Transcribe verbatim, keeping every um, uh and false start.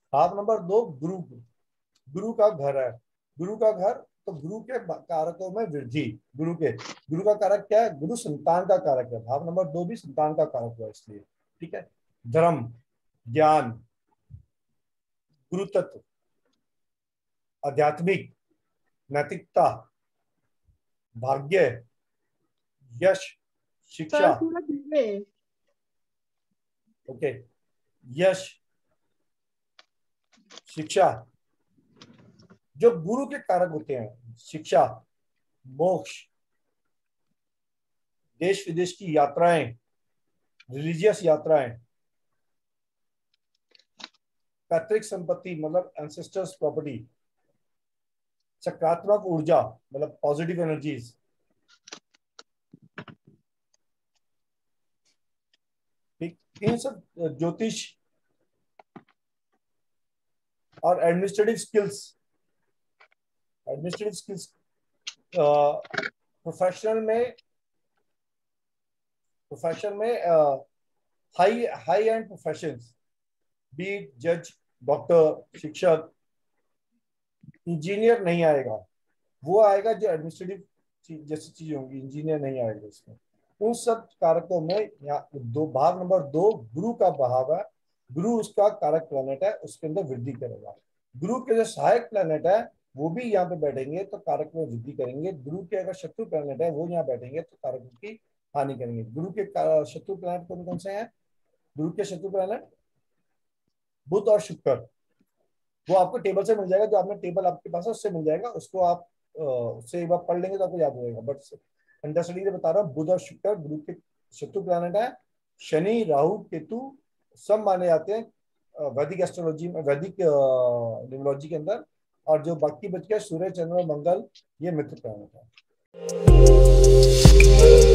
भाव नंबर दो, गुरु। गुरु का घर है, गुरु का घर, तो गुरु के कारकों में वृद्धि। गुरु के गुरु का कारक क्या है? गुरु संतान का कारक है। भाव नंबर दो भी संतान का कारक है इसलिए। ठीक है। धर्म, ज्ञान, गुरु तत्व, आध्यात्मिक, नैतिकता, भाग्य, यश, शिक्षा। सर थोड़ा धीरे। ओके। यश, शिक्षा, जो गुरु के कारक होते हैं, शिक्षा, मोक्ष, देश विदेश की यात्राएं, रिलीजियस यात्राएं, पैतृक संपत्ति मतलब एंसेस्टर्स प्रॉपर्टी, सकारात्मक ऊर्जा मतलब पॉजिटिव एनर्जीज, ठीक, इन सब, ज्योतिष और administrative skills. Administrative skills professional में प्रोफेशन में high high and professions, be it जज, डॉक्टर, शिक्षक। इंजीनियर नहीं आएगा, वो आएगा जो एडमिनिस्ट्रेटिव जैसी चीज होंगी, इंजीनियर नहीं आएगा इसमें। उन सब कारकों में यहाँ दो, भाव नंबर दो गुरु का भाव है, गुरु उसका कारक प्लैनेट है, उसके अंदर वृद्धि करेगा। गुरु के जो सहायक प्लैनेट है वो भी यहाँ पे बैठेंगे तो कारक में वृद्धि करेंगे। गुरु के अगर शत्रु प्लैनेट है वो यहाँ बैठेंगे तो कारकों की हानि करेंगे। गुरु के शत्रु प्लैनेट कौन कौन से हैं? गुरु के शत्रु प्लैनेट बुध और शुक्र। वो आपको टेबल से मिल जाएगा, जो आपने टेबल आपके पास है उससे मिल जाएगा, उसको आप उससे एक बार पढ़ लेंगे तो आपको याद हो जाएगा। बट अंडरस्टैंडिंग से बता रहा हूँ, बुध और शुक्र गुरु के शत्रु प्लैनेट है। शनि, राहु, केतु सब माने जाते हैं वैदिक एस्ट्रोलॉजी में, वैदिक न्यूमरोलॉजी के अंदर। और जो बाकी बच गया सूर्य, चंद्र, मंगल, ये मित्र प्लैनेट है।